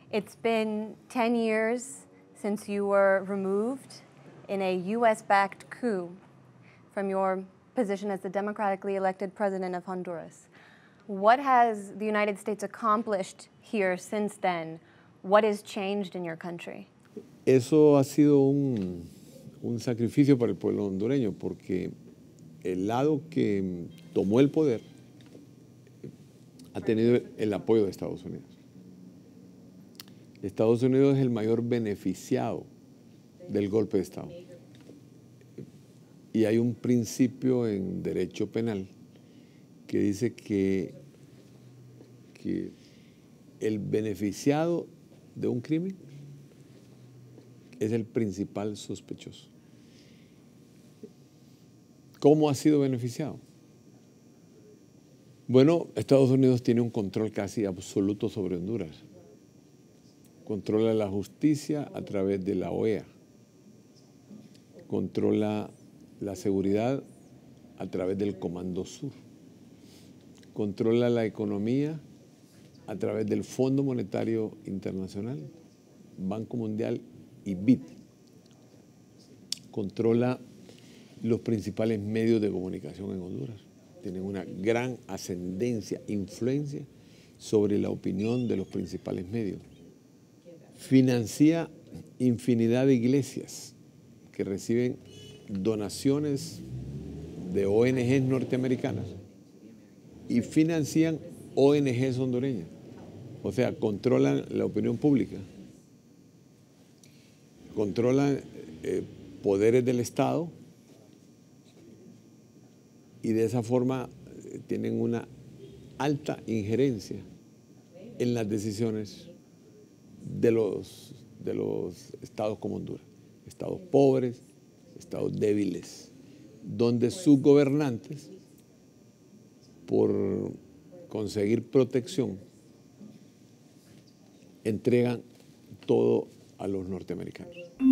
It's been 10 years since you were removed in a US-backed coup from your position as the democratically elected president of Honduras. What has the United States accomplished here since then? What has changed in your country? Eso ha sido un sacrificio para el pueblo hondureño, porque el lado que tomó el poder ha tenido el apoyo de Estados Unidos. Estados Unidos es el mayor beneficiado del golpe de Estado. Y hay un principio en derecho penal que dice que el beneficiado de un crimen es el principal sospechoso. ¿Cómo ha sido beneficiado? Bueno, Estados Unidos tiene un control casi absoluto sobre Honduras. Controla la justicia a través de la OEA. Controla la seguridad a través del Comando Sur. Controla la economía a través del Fondo Monetario Internacional, Banco Mundial y BID. Controla los principales medios de comunicación en Honduras. Tienen una gran ascendencia, influencia sobre la opinión de los principales medios. Financia infinidad de iglesias que reciben donaciones de ONGs norteamericanas y financian ONGs hondureñas. O sea, controlan la opinión pública, controlan poderes del Estado y de esa forma tienen una alta injerencia en las decisiones de los estados como Honduras, estados pobres, estados débiles, donde sus gobernantes, por conseguir protección, entregan todo a los norteamericanos.